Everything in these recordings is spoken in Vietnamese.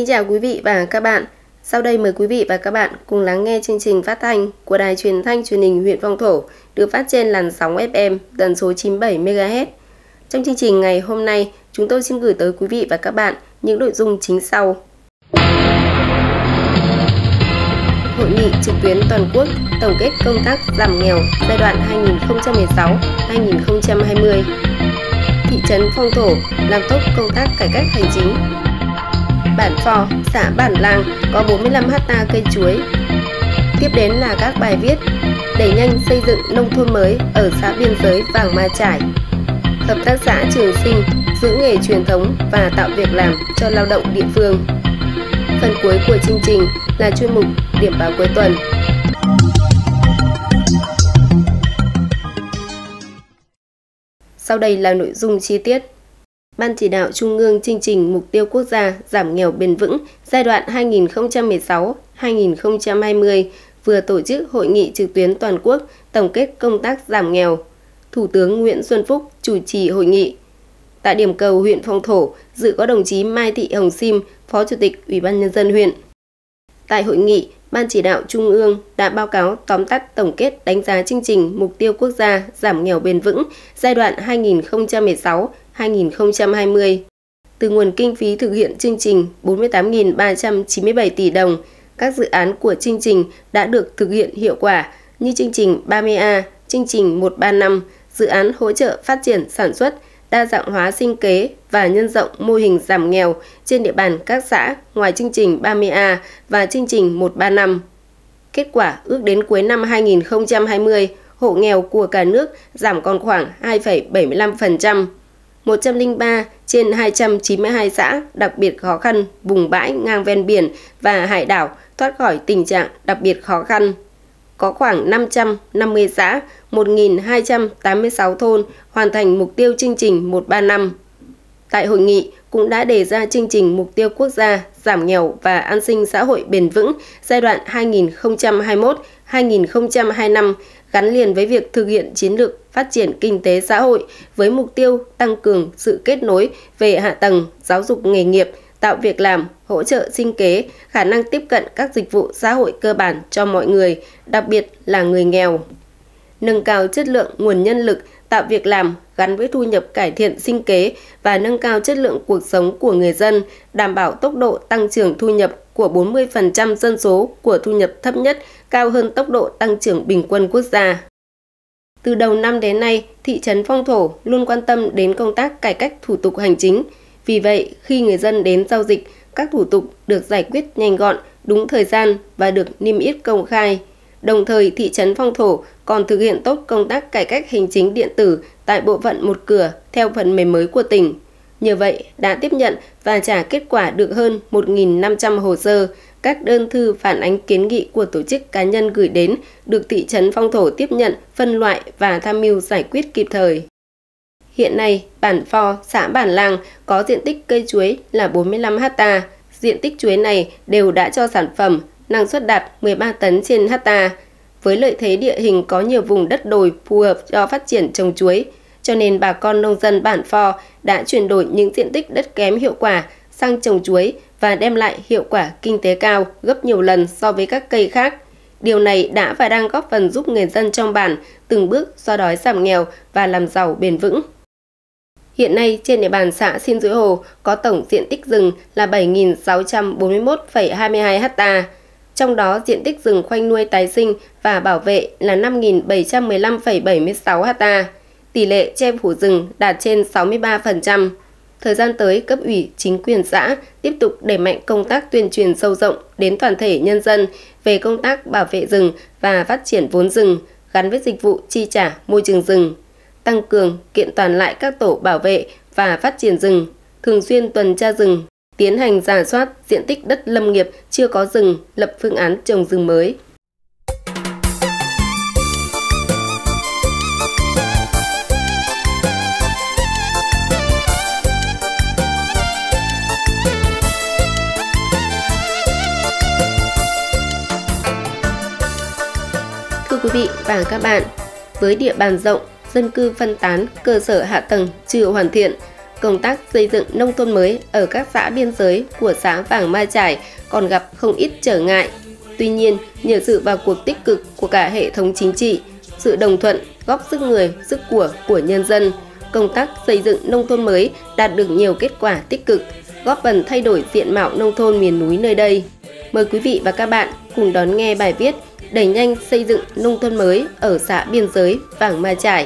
Xin chào quý vị và các bạn. Sau đây mời quý vị và các bạn cùng lắng nghe chương trình phát thanh của Đài Truyền thanh Truyền hình huyện Phong Thổ được phát trên làn sóng FM tần số 97 MHz. Trong chương trình ngày hôm nay, chúng tôi xin gửi tới quý vị và các bạn những nội dung chính sau. Hội nghị trực tuyến toàn quốc tổng kết công tác giảm nghèo giai đoạn 2016-2020. Thị trấn Phong Thổ làm tốt công tác cải cách hành chính. Bản Phò, xã Bản Làng có 45 ha cây chuối. Tiếp đến là các bài viết đẩy nhanh xây dựng nông thôn mới ở xã biên giới Vàng Ma Chải. Hợp tác xã Trường Sinh giữ nghề truyền thống và tạo việc làm cho lao động địa phương. Phần cuối của chương trình là chuyên mục Điểm báo cuối tuần. Sau đây là nội dung chi tiết. Ban chỉ đạo Trung ương chương trình Mục tiêu Quốc gia giảm nghèo bền vững giai đoạn 2016-2020 vừa tổ chức hội nghị trực tuyến toàn quốc tổng kết công tác giảm nghèo. Thủ tướng Nguyễn Xuân Phúc chủ trì hội nghị. Tại điểm cầu huyện Phong Thổ dự có đồng chí Mai Thị Hồng Sim, Phó Chủ tịch Ủy ban Nhân dân huyện. Tại hội nghị, Ban chỉ đạo Trung ương đã báo cáo tóm tắt tổng kết đánh giá chương trình Mục tiêu Quốc gia giảm nghèo bền vững giai đoạn 2016-2020. Từ nguồn kinh phí thực hiện chương trình 48.397 tỷ đồng, các dự án của chương trình đã được thực hiện hiệu quả như chương trình 30A, chương trình 135, dự án hỗ trợ phát triển sản xuất, đa dạng hóa sinh kế và nhân rộng mô hình giảm nghèo trên địa bàn các xã ngoài chương trình 30A và chương trình 135. Kết quả ước đến cuối năm 2020, hộ nghèo của cả nước giảm còn khoảng 2,75%. 103 trên 292 xã đặc biệt khó khăn, vùng bãi ngang ven biển và hải đảo thoát khỏi tình trạng đặc biệt khó khăn. Có khoảng 550 xã, 1.286 thôn hoàn thành mục tiêu chương trình 135. Tại hội nghị cũng đã đề ra chương trình mục tiêu quốc gia giảm nghèo và an sinh xã hội bền vững giai đoạn 2021-2025 gắn liền với việc thực hiện chiến lược phát triển kinh tế xã hội với mục tiêu tăng cường sự kết nối về hạ tầng, giáo dục nghề nghiệp, tạo việc làm, hỗ trợ sinh kế, khả năng tiếp cận các dịch vụ xã hội cơ bản cho mọi người, đặc biệt là người nghèo. Nâng cao chất lượng nguồn nhân lực, tạo việc làm gắn với thu nhập cải thiện sinh kế và nâng cao chất lượng cuộc sống của người dân, đảm bảo tốc độ tăng trưởng thu nhập của 40% dân số của thu nhập thấp nhất cao hơn tốc độ tăng trưởng bình quân quốc gia. Từ đầu năm đến nay, thị trấn Phong Thổ luôn quan tâm đến công tác cải cách thủ tục hành chính. Vì vậy, khi người dân đến giao dịch, các thủ tục được giải quyết nhanh gọn, đúng thời gian và được niêm yết công khai. Đồng thời, thị trấn Phong Thổ còn thực hiện tốt công tác cải cách hành chính điện tử tại bộ phận một cửa theo phần mềm mới của tỉnh. Như vậy, đã tiếp nhận và trả kết quả được hơn 1.500 hồ sơ, các đơn thư phản ánh kiến nghị của tổ chức cá nhân gửi đến được thị trấn Phong Thổ tiếp nhận, phân loại và tham mưu giải quyết kịp thời. Hiện nay, Bản Phò, xã Bản Làng có diện tích cây chuối là 45 ha. Diện tích chuối này đều đã cho sản phẩm, năng suất đạt 13 tấn trên ha. Với lợi thế địa hình có nhiều vùng đất đồi phù hợp cho phát triển trồng chuối, cho nên bà con nông dân Bản Phò đã chuyển đổi những diện tích đất kém hiệu quả sang trồng chuối và đem lại hiệu quả kinh tế cao gấp nhiều lần so với các cây khác. Điều này đã và đang góp phần giúp người dân trong bản từng bước xóa đói giảm nghèo và làm giàu bền vững. Hiện nay, trên địa bàn xã Xin Suối Hồ có tổng diện tích rừng là 7.641,22 ha. Trong đó, diện tích rừng khoanh nuôi tái sinh và bảo vệ là 5.715,76 ha. Tỷ lệ che phủ rừng đạt trên 63%. Thời gian tới, cấp ủy, chính quyền xã tiếp tục đẩy mạnh công tác tuyên truyền sâu rộng đến toàn thể nhân dân về công tác bảo vệ rừng và phát triển vốn rừng gắn với dịch vụ chi trả môi trường rừng. Tăng cường kiện toàn lại các tổ bảo vệ và phát triển rừng, thường xuyên tuần tra rừng, tiến hành rà soát diện tích đất lâm nghiệp chưa có rừng, lập phương án trồng rừng mới. Thưa quý vị và các bạn, với địa bàn rộng, dân cư phân tán, cơ sở hạ tầng chưa hoàn thiện, công tác xây dựng nông thôn mới ở các xã biên giới của xã Vàng Ma Chải còn gặp không ít trở ngại. Tuy nhiên, nhờ sự vào cuộc tích cực của cả hệ thống chính trị, sự đồng thuận, góp sức người, sức của nhân dân, công tác xây dựng nông thôn mới đạt được nhiều kết quả tích cực, góp phần thay đổi diện mạo nông thôn miền núi nơi đây. Mời quý vị và các bạn cùng đón nghe bài viết Đẩy nhanh xây dựng nông thôn mới ở xã biên giới Vàng Ma Chải.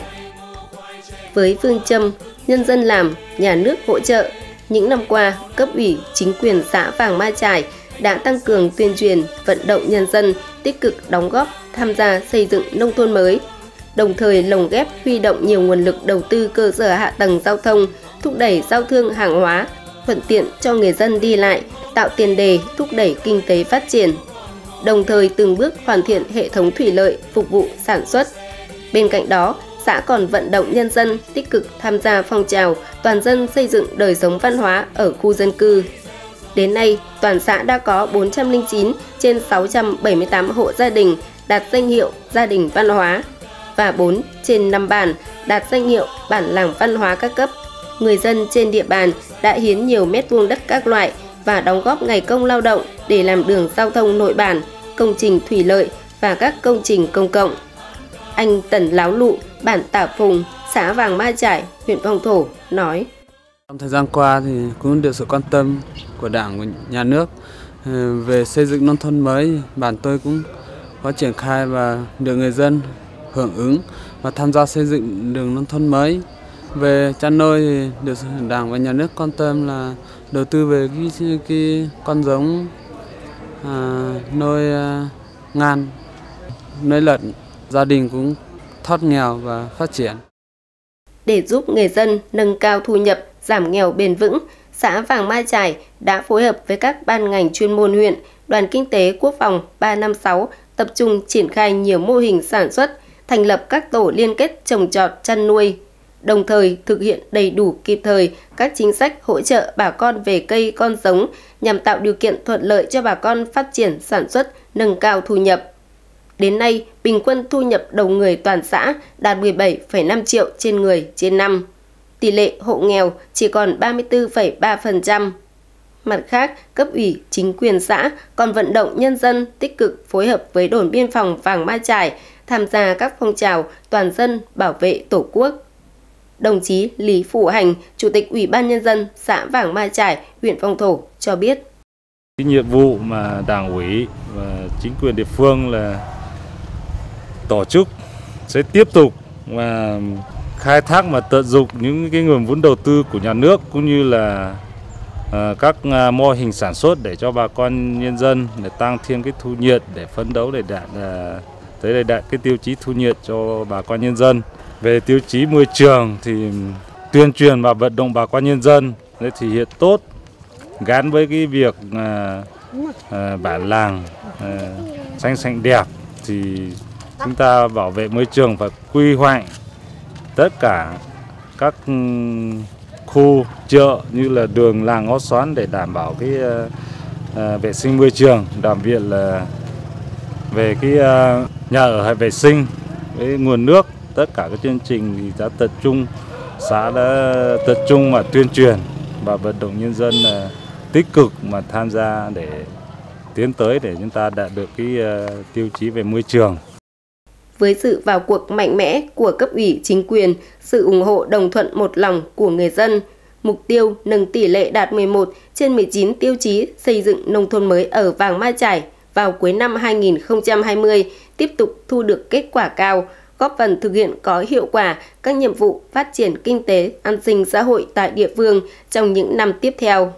Với phương châm nhân dân làm, nhà nước hỗ trợ, những năm qua, cấp ủy, chính quyền xã Vàng Ma Chải đã tăng cường tuyên truyền, vận động nhân dân tích cực đóng góp, tham gia xây dựng nông thôn mới, đồng thời lồng ghép huy động nhiều nguồn lực đầu tư cơ sở hạ tầng giao thông, thúc đẩy giao thương hàng hóa, thuận tiện cho người dân đi lại, tạo tiền đề thúc đẩy kinh tế phát triển, đồng thời từng bước hoàn thiện hệ thống thủy lợi phục vụ sản xuất. Bên cạnh đó, xã còn vận động nhân dân tích cực tham gia phong trào toàn dân xây dựng đời sống văn hóa ở khu dân cư. Đến nay, toàn xã đã có 409 trên 678 hộ gia đình đạt danh hiệu gia đình văn hóa và 4 trên 5 bản đạt danh hiệu bản làng văn hóa các cấp. Người dân trên địa bàn đã hiến nhiều mét vuông đất các loại và đóng góp ngày công lao động để làm đường giao thông nội bản, công trình thủy lợi và các công trình công cộng. Anh Tần Láo Lụ, bản Tả Phùng, xã Vàng Ma Chải, huyện Phong Thổ nói: Trong thời gian qua thì cũng được sự quan tâm của Đảng, của nhà nước về xây dựng nông thôn mới, bản tôi cũng có triển khai và được người dân hưởng ứng và tham gia xây dựng đường nông thôn mới. Về chăn nuôi thì được Đảng và nhà nước quan tâm là đầu tư về cái con giống nuôi ngan, nuôi lợn, gia đình cũng thoát nghèo và phát triển. Để giúp người dân nâng cao thu nhập, giảm nghèo bền vững, xã Vàng Ma Chải đã phối hợp với các ban ngành chuyên môn huyện, Đoàn Kinh tế Quốc phòng 356 tập trung triển khai nhiều mô hình sản xuất, thành lập các tổ liên kết trồng trọt chăn nuôi, đồng thời thực hiện đầy đủ kịp thời các chính sách hỗ trợ bà con về cây con giống nhằm tạo điều kiện thuận lợi cho bà con phát triển sản xuất, nâng cao thu nhập. Đến nay, bình quân thu nhập đầu người toàn xã đạt 17,5 triệu trên người trên năm. Tỷ lệ hộ nghèo chỉ còn 34,3%. Mặt khác, cấp ủy, chính quyền xã còn vận động nhân dân tích cực phối hợp với đồn biên phòng Vàng Ma Chải tham gia các phong trào toàn dân bảo vệ Tổ quốc. Đồng chí Lý Phủ Hành, Chủ tịch Ủy ban Nhân dân xã Vàng Ma Chải, huyện Phong Thổ cho biết: Cái nhiệm vụ mà Đảng ủy và chính quyền địa phương là tổ chức sẽ tiếp tục và khai thác và tận dụng những cái nguồn vốn đầu tư của nhà nước cũng như là các mô hình sản xuất để cho bà con nhân dân để tăng thêm cái thu nhập để phấn đấu để đạt cái tiêu chí thu nhập cho bà con nhân dân. Về tiêu chí môi trường thì tuyên truyền và vận động bà con nhân dân để thể hiện tốt gắn với cái việc bản làng xanh xanh đẹp thì chúng ta bảo vệ môi trường và quy hoạch tất cả các khu chợ như là đường làng ngõ xóm để đảm bảo cái vệ sinh môi trường, đặc biệt là về cái nhà ở hay vệ sinh, cái nguồn nước, tất cả các chương trình thì đã tập trung, xã đã tập trung mà tuyên truyền và vận động nhân dân là tích cực mà tham gia để tiến tới để chúng ta đạt được cái tiêu chí về môi trường. Với sự vào cuộc mạnh mẽ của cấp ủy chính quyền, sự ủng hộ đồng thuận một lòng của người dân, mục tiêu nâng tỷ lệ đạt 11 trên 19 tiêu chí xây dựng nông thôn mới ở Vàng Ma Chải vào cuối năm 2020 tiếp tục thu được kết quả cao, góp phần thực hiện có hiệu quả các nhiệm vụ phát triển kinh tế, an sinh xã hội tại địa phương trong những năm tiếp theo.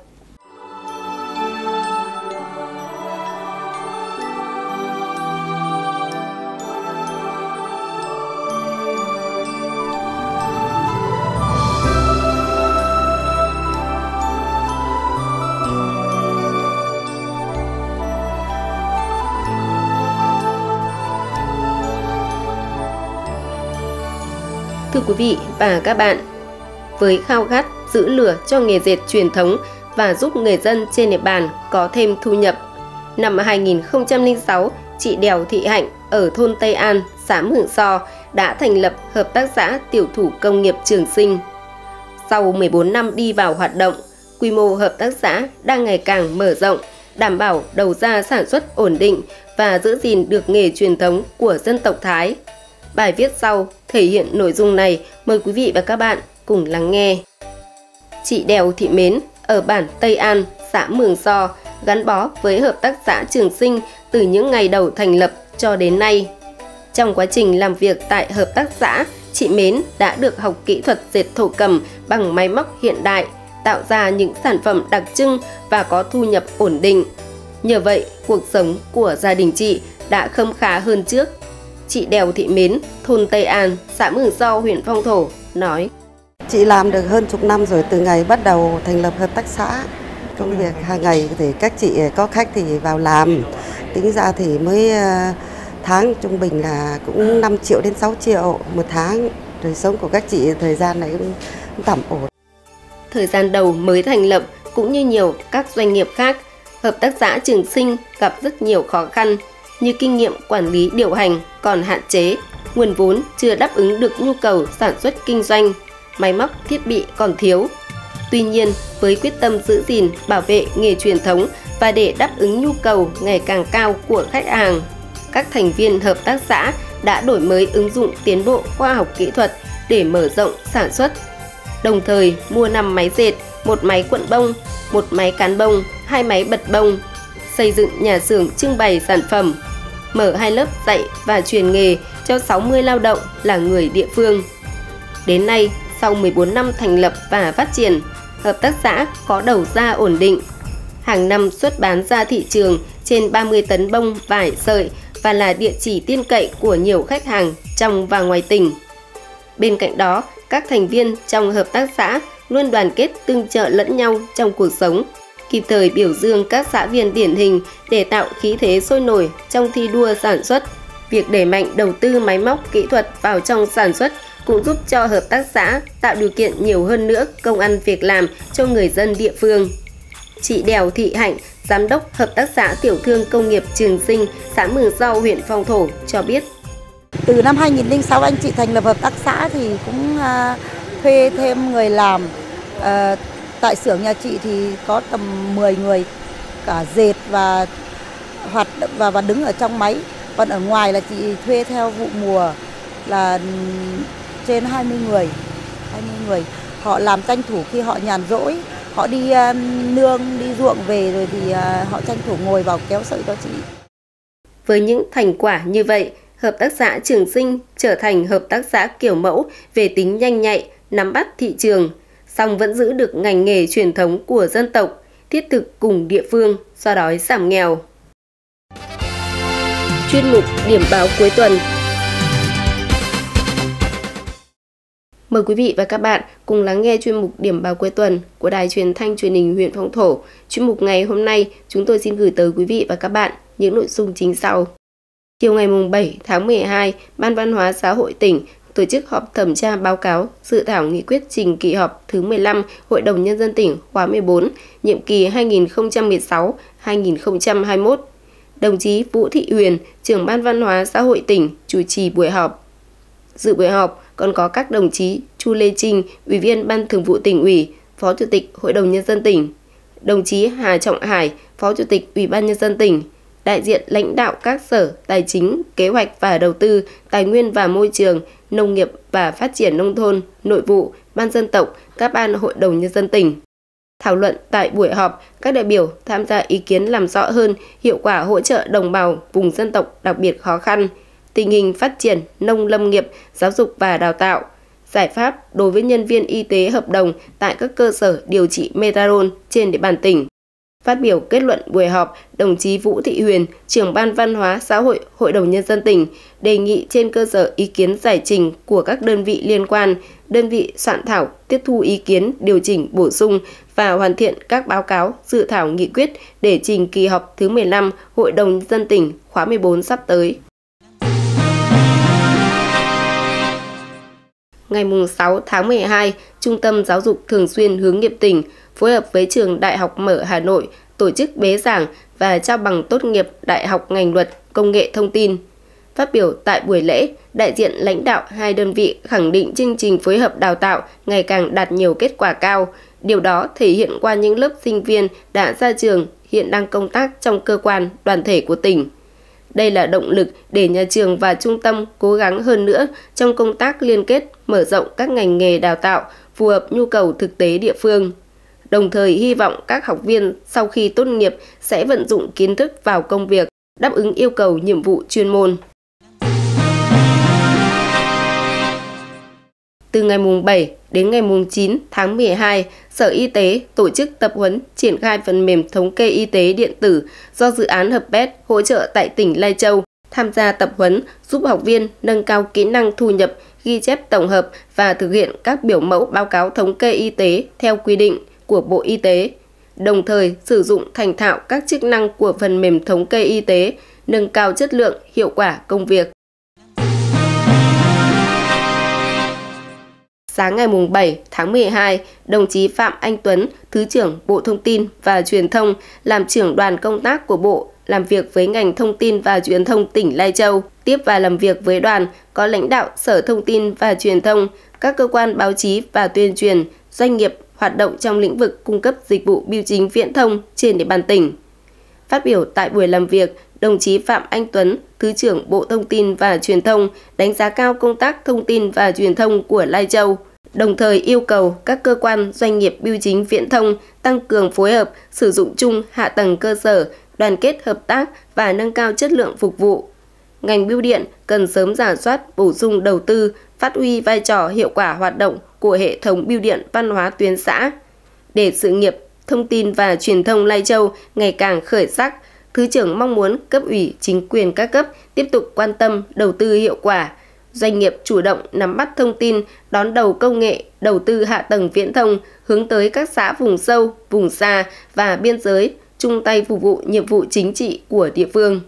Thưa quý vị và các bạn, với khao khát giữ lửa cho nghề dệt truyền thống và giúp người dân trên địa bàn có thêm thu nhập, năm 2006, chị Đèo Thị Hạnh ở thôn Tây An, xã Mường So đã thành lập Hợp tác xã Tiểu thủ Công nghiệp Trường Sinh. Sau 14 năm đi vào hoạt động, quy mô hợp tác xã đang ngày càng mở rộng, đảm bảo đầu ra sản xuất ổn định và giữ gìn được nghề truyền thống của dân tộc Thái. Bài viết sau thể hiện nội dung này, mời quý vị và các bạn cùng lắng nghe. Chị Đèo Thị Mến ở bản Tây An, xã Mường So gắn bó với hợp tác xã Trường Sinh từ những ngày đầu thành lập cho đến nay. Trong quá trình làm việc tại hợp tác xã, chị Mến đã được học kỹ thuật dệt thổ cẩm bằng máy móc hiện đại, tạo ra những sản phẩm đặc trưng và có thu nhập ổn định. Nhờ vậy, cuộc sống của gia đình chị đã khấm khá hơn trước. Chị Đèo Thị Mến, thôn Tây An, xã Mường So, huyện Phong Thổ nói: Chị làm được hơn chục năm rồi, từ ngày bắt đầu thành lập hợp tác xã. Công việc hàng ngày thì các chị có khách thì vào làm, tính ra thì mới tháng trung bình là cũng 5 triệu đến 6 triệu một tháng. Đời sống của các chị thời gian này cũng tạm ổn. Thời gian đầu mới thành lập cũng như nhiều các doanh nghiệp khác, hợp tác xã Trường Sinh gặp rất nhiều khó khăn như kinh nghiệm quản lý điều hành còn hạn chế, nguồn vốn chưa đáp ứng được nhu cầu sản xuất kinh doanh, máy móc thiết bị còn thiếu. Tuy nhiên, với quyết tâm giữ gìn, bảo vệ nghề truyền thống và để đáp ứng nhu cầu ngày càng cao của khách hàng, các thành viên hợp tác xã đã đổi mới ứng dụng tiến bộ khoa học kỹ thuật để mở rộng sản xuất. Đồng thời mua 5 máy dệt, 1 máy cuộn bông, 1 máy cán bông, 2 máy bật bông, xây dựng nhà xưởng trưng bày sản phẩm, mở 2 lớp dạy và truyền nghề cho 60 lao động là người địa phương. Đến nay, sau 14 năm thành lập và phát triển, hợp tác xã có đầu ra ổn định. Hàng năm xuất bán ra thị trường trên 30 tấn bông vải sợi và là địa chỉ tin cậy của nhiều khách hàng trong và ngoài tỉnh. Bên cạnh đó, các thành viên trong hợp tác xã luôn đoàn kết tương trợ lẫn nhau trong cuộc sống, kịp thời biểu dương các xã viên điển hình để tạo khí thế sôi nổi trong thi đua sản xuất. Việc đẩy mạnh đầu tư máy móc kỹ thuật vào trong sản xuất cũng giúp cho hợp tác xã tạo điều kiện nhiều hơn nữa công ăn việc làm cho người dân địa phương. Chị Đèo Thị Hạnh, Giám đốc Hợp tác xã Tiểu thương Công nghiệp Trường Sinh, xã Mường So, huyện Phong Thổ cho biết. Từ năm 2006 anh chị thành lập hợp tác xã thì cũng thuê thêm người làm. Tại xưởng nhà chị thì có tầm 10 người, cả dệt và hoạt và đứng ở trong máy. Còn ở ngoài là chị thuê theo vụ mùa là trên 20 người. Họ làm tranh thủ khi họ nhàn rỗi, họ đi nương, đi ruộng về rồi thì họ tranh thủ ngồi vào kéo sợi cho chị. Với những thành quả như vậy, hợp tác xã Trường Sinh trở thành hợp tác xã kiểu mẫu về tính nhanh nhạy, nắm bắt thị trường, song vẫn giữ được ngành nghề truyền thống của dân tộc, thiết thực cùng địa phương, xóa đói giảm nghèo. Chuyên mục Điểm báo cuối tuần. Mời quý vị và các bạn cùng lắng nghe chuyên mục Điểm báo cuối tuần của Đài Truyền thanh Truyền hình huyện Phong Thổ. Chuyên mục ngày hôm nay, chúng tôi xin gửi tới quý vị và các bạn những nội dung chính sau. Chiều ngày 7 tháng 12, Ban Văn hóa Xã hội tỉnh tổ chức họp thẩm tra báo cáo dự thảo nghị quyết trình kỳ họp thứ 15 Hội đồng Nhân dân tỉnh khóa 14, nhiệm kỳ 2016-2021. Đồng chí Vũ Thị Huyền, trưởng Ban Văn hóa Xã hội tỉnh chủ trì buổi họp. Dự buổi họp còn có các đồng chí Chu Lê Trinh, Ủy viên Ban Thường vụ Tỉnh ủy, Phó Chủ tịch Hội đồng Nhân dân tỉnh, đồng chí Hà Trọng Hải, Phó Chủ tịch Ủy ban Nhân dân tỉnh, đại diện lãnh đạo các sở Tài chính, Kế hoạch và Đầu tư, Tài nguyên và Môi trường, Nông nghiệp và Phát triển Nông thôn, Nội vụ, Ban dân tộc, các ban Hội đồng Nhân dân tỉnh. Thảo luận tại buổi họp, các đại biểu tham gia ý kiến làm rõ hơn hiệu quả hỗ trợ đồng bào vùng dân tộc đặc biệt khó khăn, tình hình phát triển nông lâm nghiệp, giáo dục và đào tạo, giải pháp đối với nhân viên y tế hợp đồng tại các cơ sở điều trị methadone trên địa bàn tỉnh. Phát biểu kết luận buổi họp, đồng chí Vũ Thị Huyền, trưởng Ban Văn hóa Xã hội Hội đồng Nhân dân tỉnh, đề nghị trên cơ sở ý kiến giải trình của các đơn vị liên quan, đơn vị soạn thảo tiếp thu ý kiến, điều chỉnh, bổ sung và hoàn thiện các báo cáo, dự thảo nghị quyết để trình kỳ họp thứ 15 Hội đồng Nhân dân tỉnh khóa 14 sắp tới. Ngày 6 tháng 12, Trung tâm Giáo dục Thường xuyên Hướng nghiệp tỉnh phối hợp với Trường Đại học Mở Hà Nội tổ chức bế giảng và trao bằng tốt nghiệp Đại học ngành Luật Công nghệ Thông tin. Phát biểu tại buổi lễ, đại diện lãnh đạo hai đơn vị khẳng định chương trình phối hợp đào tạo ngày càng đạt nhiều kết quả cao. Điều đó thể hiện qua những lớp sinh viên đã ra trường hiện đang công tác trong cơ quan, đoàn thể của tỉnh. Đây là động lực để nhà trường và trung tâm cố gắng hơn nữa trong công tác liên kết, mở rộng các ngành nghề đào tạo phù hợp nhu cầu thực tế địa phương. Đồng thời hy vọng các học viên sau khi tốt nghiệp sẽ vận dụng kiến thức vào công việc, đáp ứng yêu cầu nhiệm vụ chuyên môn. Từ ngày 7 đến ngày 9 tháng 12, Sở Y tế tổ chức tập huấn triển khai phần mềm thống kê y tế điện tử do dự án Hợp Bét hỗ trợ tại tỉnh Lai Châu. Tham gia tập huấn giúp học viên nâng cao kỹ năng thu nhập, ghi chép tổng hợp và thực hiện các biểu mẫu báo cáo thống kê y tế theo quy định của Bộ Y tế, đồng thời sử dụng thành thạo các chức năng của phần mềm thống kê y tế, nâng cao chất lượng, hiệu quả công việc. Sáng ngày 7 tháng 12, đồng chí Phạm Anh Tuấn, Thứ trưởng Bộ Thông tin và Truyền thông, làm trưởng đoàn công tác của Bộ, làm việc với ngành Thông tin và Truyền thông tỉnh Lai Châu. Tiếp và làm việc với đoàn có lãnh đạo Sở Thông tin và Truyền thông, các cơ quan báo chí và tuyên truyền, doanh nghiệp hoạt động trong lĩnh vực cung cấp dịch vụ bưu chính viễn thông trên địa bàn tỉnh. Phát biểu tại buổi làm việc, đồng chí Phạm Anh Tuấn, Thứ trưởng Bộ Thông tin và Truyền thông, đánh giá cao công tác thông tin và truyền thông của Lai Châu, đồng thời yêu cầu các cơ quan doanh nghiệp bưu chính viễn thông tăng cường phối hợp, sử dụng chung hạ tầng cơ sở, đoàn kết hợp tác và nâng cao chất lượng phục vụ. Ngành bưu điện cần sớm rà soát, bổ sung đầu tư, phát huy vai trò hiệu quả hoạt động của hệ thống bưu điện văn hóa tuyến xã. Để sự nghiệp thông tin và truyền thông Lai Châu ngày càng khởi sắc, Thứ trưởng mong muốn cấp ủy chính quyền các cấp tiếp tục quan tâm đầu tư hiệu quả, doanh nghiệp chủ động nắm bắt thông tin, đón đầu công nghệ, đầu tư hạ tầng viễn thông hướng tới các xã vùng sâu, vùng xa và biên giới, chung tay phục vụ nhiệm vụ chính trị của địa phương.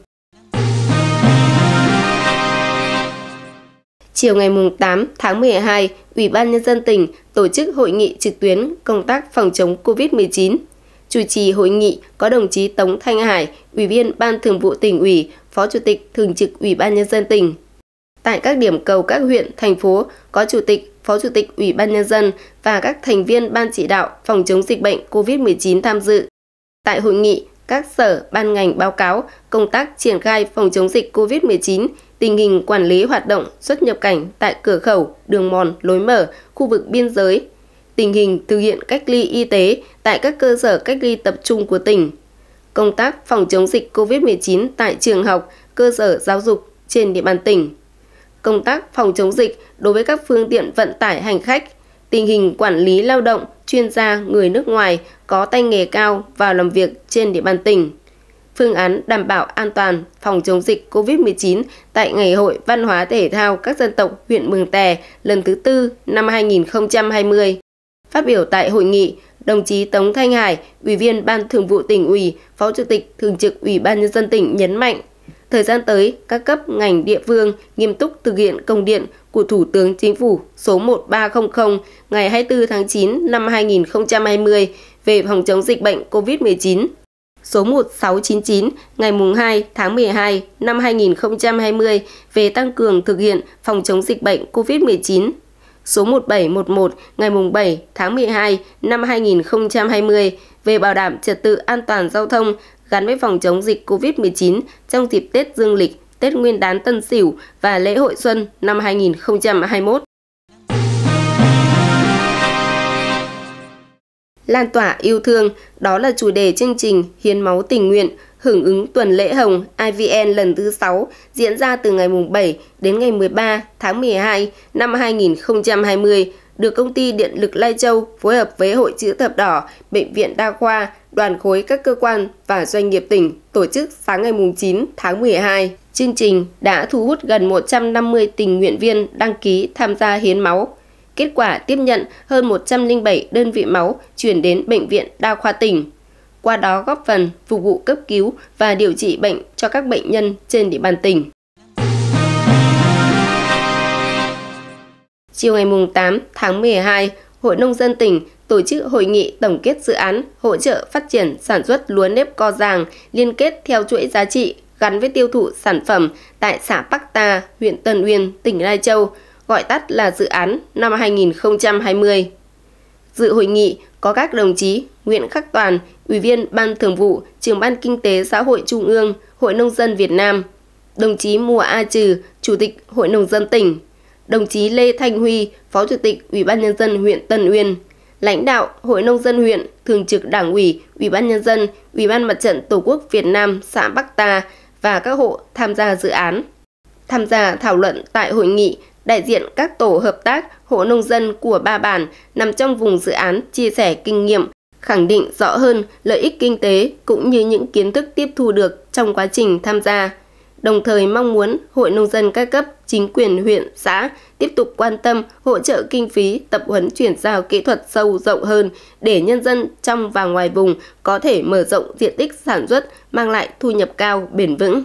Chiều ngày 8 tháng 12, Ủy ban Nhân dân tỉnh tổ chức hội nghị trực tuyến công tác phòng chống COVID-19. Chủ trì hội nghị có đồng chí Tống Thanh Hải, Ủy viên Ban Thường vụ Tỉnh ủy, Phó Chủ tịch Thường trực Ủy ban Nhân dân tỉnh. Tại các điểm cầu các huyện, thành phố có Chủ tịch, Phó Chủ tịch Ủy ban Nhân dân và các thành viên Ban chỉ đạo phòng chống dịch bệnh COVID-19 tham dự. Tại hội nghị, các sở, ban ngành báo cáo công tác triển khai phòng chống dịch COVID-19, tình hình quản lý hoạt động xuất nhập cảnh tại cửa khẩu, đường mòn, lối mở, khu vực biên giới, tình hình thực hiện cách ly y tế tại các cơ sở cách ly tập trung của tỉnh, công tác phòng chống dịch COVID-19 tại trường học, cơ sở giáo dục trên địa bàn tỉnh, công tác phòng chống dịch đối với các phương tiện vận tải hành khách, tình hình quản lý lao động, chuyên gia người nước ngoài có tay nghề cao vào làm việc trên địa bàn tỉnh, phương án đảm bảo an toàn phòng chống dịch COVID-19 tại Ngày hội Văn hóa Thể thao các dân tộc huyện Mường Tè lần thứ 4 năm 2020. Phát biểu tại hội nghị, đồng chí Tống Thanh Hải, Ủy viên Ban Thường vụ Tỉnh ủy, Phó Chủ tịch Thường trực Ủy ban Nhân dân tỉnh nhấn mạnh, thời gian tới, các cấp ngành địa phương nghiêm túc thực hiện công điện của Thủ tướng Chính phủ số 1300 ngày 24 tháng 9 năm 2020 về phòng chống dịch bệnh COVID-19, số 1699 ngày 2 tháng 12 năm 2020 về tăng cường thực hiện phòng chống dịch bệnh COVID-19, số 1711 ngày 7 tháng 12 năm 2020 về bảo đảm trật tự an toàn giao thông gắn với phòng chống dịch COVID-19 trong dịp Tết Dương lịch, Tết Nguyên đán Tân Sửu và lễ hội xuân năm 2021. Lan tỏa yêu thương, đó là chủ đề chương trình Hiến máu tình nguyện hưởng ứng tuần lễ hồng IVN lần thứ 6 diễn ra từ ngày 7 đến ngày 13 tháng 12 năm 2020, được Công ty Điện lực Lai Châu phối hợp với Hội Chữ thập đỏ, Bệnh viện Đa khoa, đoàn khối các cơ quan và doanh nghiệp tỉnh tổ chức sáng ngày 9 tháng 12. Chương trình đã thu hút gần 150 tình nguyện viên đăng ký tham gia hiến máu. Kết quả tiếp nhận hơn 107 đơn vị máu chuyển đến Bệnh viện Đa khoa tỉnh. Qua đó góp phần phục vụ cấp cứu và điều trị bệnh cho các bệnh nhân trên địa bàn tỉnh. Chiều ngày 8 tháng 12, Hội Nông dân tỉnh tổ chức hội nghị tổng kết dự án hỗ trợ phát triển sản xuất lúa nếp co giàng liên kết theo chuỗi giá trị gắn với tiêu thụ sản phẩm tại xã Bắc Ta, huyện Tân Uyên, tỉnh Lai Châu, gọi tắt là dự án năm 2020. Dự hội nghị có các đồng chí Nguyễn Khắc Toàn, Ủy viên Ban Thường vụ, Trưởng ban Kinh tế Xã hội Trung ương, Hội Nông dân Việt Nam, đồng chí Mùa A Trừ, Chủ tịch Hội Nông dân tỉnh, đồng chí Lê Thanh Huy, Phó Chủ tịch Ủy ban Nhân dân huyện Tân Uyên, lãnh đạo Hội Nông dân huyện, Thường trực Đảng ủy, Ủy ban Nhân dân, Ủy ban Mặt trận Tổ quốc Việt Nam xã Bắc Ta và các hộ tham gia dự án. Tham gia thảo luận tại hội nghị, đại diện các tổ hợp tác hộ nông dân của 3 bản nằm trong vùng dự án chia sẻ kinh nghiệm, khẳng định rõ hơn lợi ích kinh tế cũng như những kiến thức tiếp thu được trong quá trình tham gia. Đồng thời mong muốn Hội Nông dân các cấp, chính quyền huyện, xã tiếp tục quan tâm hỗ trợ kinh phí tập huấn chuyển giao kỹ thuật sâu rộng hơn để nhân dân trong và ngoài vùng có thể mở rộng diện tích sản xuất, mang lại thu nhập cao, bền vững.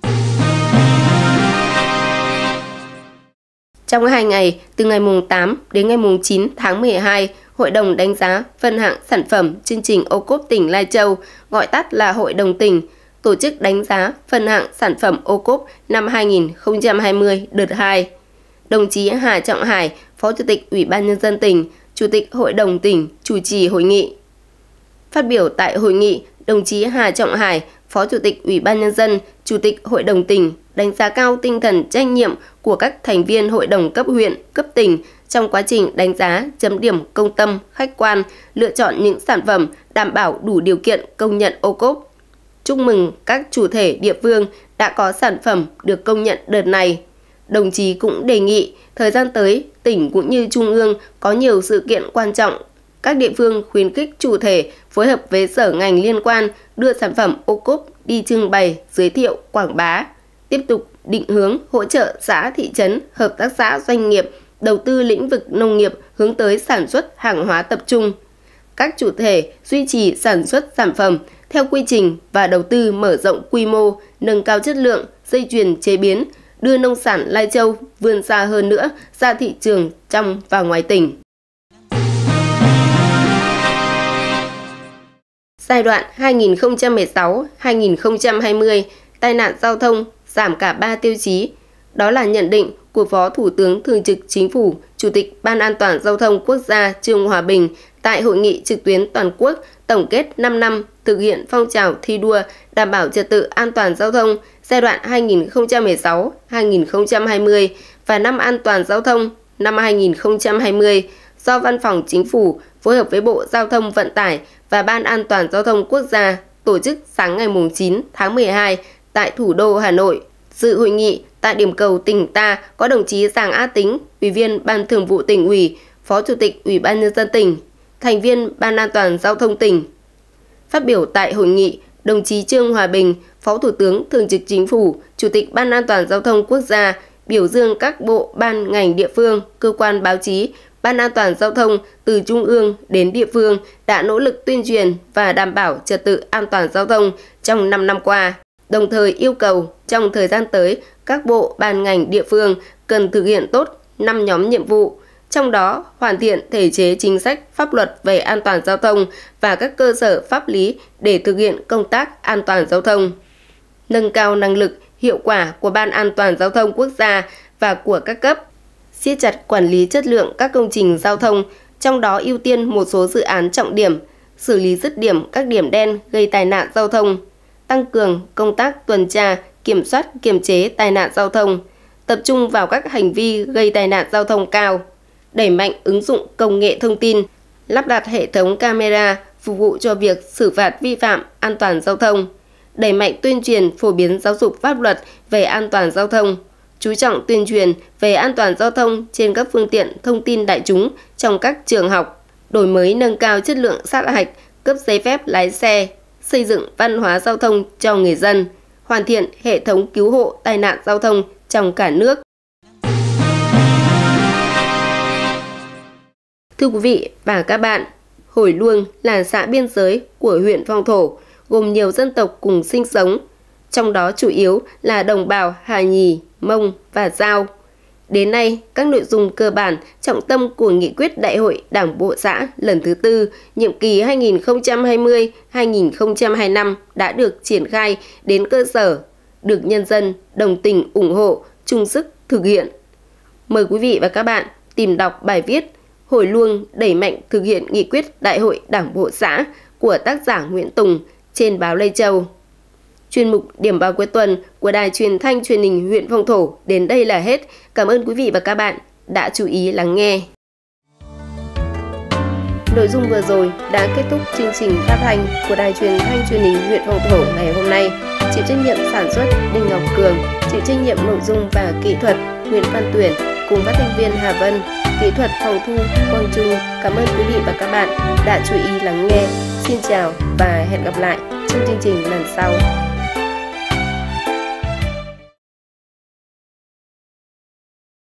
Trong 2 ngày, từ ngày mùng 8 đến ngày mùng 9 tháng 12, Hội đồng đánh giá phân hạng sản phẩm chương trình ô cốp tỉnh Lai Châu, gọi tắt là Hội đồng tỉnh, tổ chức đánh giá phân hạng sản phẩm ô cốp năm 2020 đợt 2. Đồng chí Hà Trọng Hải, Phó Chủ tịch Ủy ban Nhân dân tỉnh, Chủ tịch Hội đồng tỉnh chủ trì hội nghị. Phát biểu tại hội nghị, đồng chí Hà Trọng Hải, Phó Chủ tịch Ủy ban Nhân dân, Chủ tịch Hội đồng tỉnh đánh giá cao tinh thần trách nhiệm của các thành viên hội đồng cấp huyện, cấp tỉnh trong quá trình đánh giá, chấm điểm công tâm, khách quan, lựa chọn những sản phẩm đảm bảo đủ điều kiện công nhận ô cốp. Chúc mừng các chủ thể địa phương đã có sản phẩm được công nhận đợt này. Đồng chí cũng đề nghị thời gian tới, tỉnh cũng như Trung ương có nhiều sự kiện quan trọng. Các địa phương khuyến khích chủ thể phối hợp với sở ngành liên quan đưa sản phẩm ô cốp đi trưng bày, giới thiệu, quảng bá. Tiếp tục định hướng hỗ trợ xã, thị trấn, hợp tác xã, doanh nghiệp đầu tư lĩnh vực nông nghiệp hướng tới sản xuất hàng hóa tập trung. Các chủ thể duy trì sản xuất sản phẩm theo quy trình và đầu tư mở rộng quy mô, nâng cao chất lượng, dây chuyền chế biến, đưa nông sản Lai Châu vươn xa hơn nữa ra thị trường trong và ngoài tỉnh. Giai đoạn 2016-2020, tai nạn giao thông giảm cả 3 tiêu chí. Đó là nhận định của Phó Thủ tướng Thường trực Chính phủ, Chủ tịch Ban An toàn Giao thông Quốc gia Trương Hòa Bình tại Hội nghị trực tuyến toàn quốc tổng kết 5 năm thực hiện phong trào thi đua đảm bảo trật tự an toàn giao thông giai đoạn 2016-2020 và năm an toàn giao thông năm 2020 do Văn phòng Chính phủ phối hợp với Bộ Giao thông Vận tải và Ban An toàn Giao thông Quốc gia tổ chức sáng ngày 9 tháng 12 tại thủ đô Hà Nội. Dự hội nghị tại điểm cầu tỉnh ta có đồng chí Giàng A Tính, Ủy viên Ban Thường vụ Tỉnh ủy, Phó Chủ tịch Ủy ban Nhân dân tỉnh, thành viên Ban An toàn Giao thông tỉnh. Phát biểu tại hội nghị, đồng chí Trương Hòa Bình, Phó Thủ tướng Thường trực Chính phủ, Chủ tịch Ban An toàn Giao thông Quốc gia, biểu dương các bộ, ban, ngành địa phương, cơ quan báo chí, Ban An toàn Giao thông từ Trung ương đến địa phương đã nỗ lực tuyên truyền và đảm bảo trật tự an toàn giao thông trong 5 năm qua. Đồng thời yêu cầu trong thời gian tới, các bộ, ban, ngành địa phương cần thực hiện tốt 5 nhóm nhiệm vụ, trong đó hoàn thiện thể chế chính sách pháp luật về an toàn giao thông và các cơ sở pháp lý để thực hiện công tác an toàn giao thông. Nâng cao năng lực, hiệu quả của Ban An toàn Giao thông Quốc gia và của các cấp. Siết chặt quản lý chất lượng các công trình giao thông, trong đó ưu tiên một số dự án trọng điểm, xử lý dứt điểm các điểm đen gây tai nạn giao thông, tăng cường công tác tuần tra, kiểm soát, kiềm chế tai nạn giao thông, tập trung vào các hành vi gây tai nạn giao thông cao, đẩy mạnh ứng dụng công nghệ thông tin, lắp đặt hệ thống camera phục vụ cho việc xử phạt vi phạm an toàn giao thông, đẩy mạnh tuyên truyền phổ biến giáo dục pháp luật về an toàn giao thông, chú trọng tuyên truyền về an toàn giao thông trên các phương tiện thông tin đại chúng trong các trường học, đổi mới nâng cao chất lượng sát hạch, cấp giấy phép lái xe, xây dựng văn hóa giao thông cho người dân, hoàn thiện hệ thống cứu hộ tai nạn giao thông trong cả nước. Thưa quý vị và các bạn, Hồi Luông là xã biên giới của huyện Phong Thổ, gồm nhiều dân tộc cùng sinh sống, trong đó chủ yếu là đồng bào Hà Nhì, Mông và Dao. Đến nay, các nội dung cơ bản, trọng tâm của Nghị quyết Đại hội Đảng bộ xã lần thứ 4, nhiệm kỳ 2020-2025 đã được triển khai đến cơ sở. được nhân dân đồng tình ủng hộ, chung sức thực hiện. Mời quý vị và các bạn tìm đọc bài viết Hồi Luông đẩy mạnh thực hiện nghị quyết Đại hội Đảng bộ xã của tác giả Nguyễn Tùng trên báo Lây Châu. Chuyên mục Điểm báo cuối tuần của Đài Truyền thanh Truyền hình huyện Phong Thổ đến đây là hết. Cảm ơn quý vị và các bạn đã chú ý lắng nghe. Nội dung vừa rồi đã kết thúc chương trình phát thanh của Đài Truyền thanh Truyền hình huyện Phong Thổ ngày hôm nay. Chịu trách nhiệm sản xuất Đinh Ngọc Cường, chịu trách nhiệm nội dung và kỹ thuật Nguyễn Văn Tuyển cùng phát thanh viên Hà Vân, kỹ thuật phòng thu Quang Trung. Cảm ơn quý vị và các bạn đã chú ý lắng nghe. Xin chào và hẹn gặp lại trong chương trình lần sau.